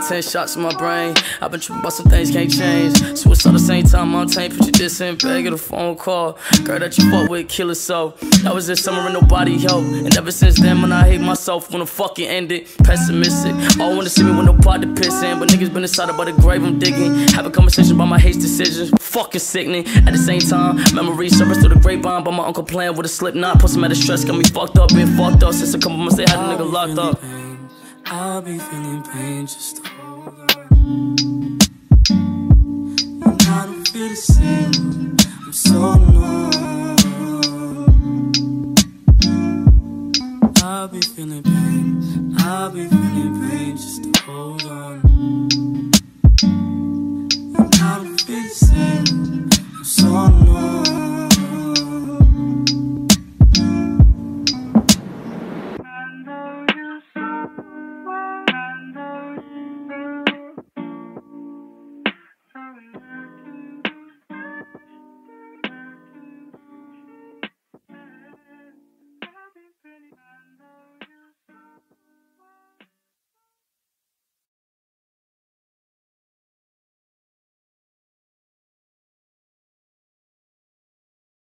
10 shots in my brain. I've been tripping about some things can't change. Switch at the same time, I'm tame. Put you this in bag, get a phone call. Girl that you fuck with, kill it so. That was this summer and nobody helped. And ever since then, man, I hate myself when the fucking ended. Pessimistic, all wanna see me with no pot to piss in. But niggas been inside about the grave I'm digging. Having conversation about my hate decisions. Fucking sickening. At the same time, memories surface through the grapevine. By my uncle playing with a slip knot. Put some out of stress, got me fucked up, been fucked up since a couple months they had a nigga locked up. I'll be feeling pain, just hold on. And I don't feel the same.